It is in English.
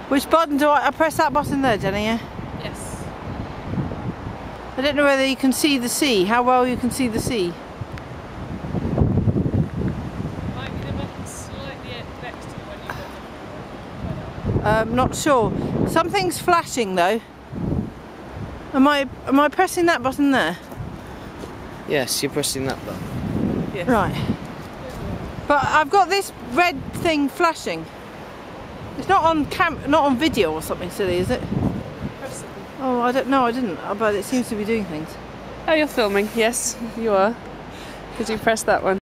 Which button do I press that button there, Jenny, yeah? Yes. I don't know whether you can see the sea, how well you can see the sea. Might be the button slightly next to when you Not sure. Something's flashing though. Am I pressing that button there? Yes, you're pressing that button. Yes. Right. But I've got this red thing flashing. It's not on video or something silly, is it? Press it. Oh, I don't know. I didn't. But it seems to be doing things. Oh, you're filming. Yes, you are. Because you pressed that one.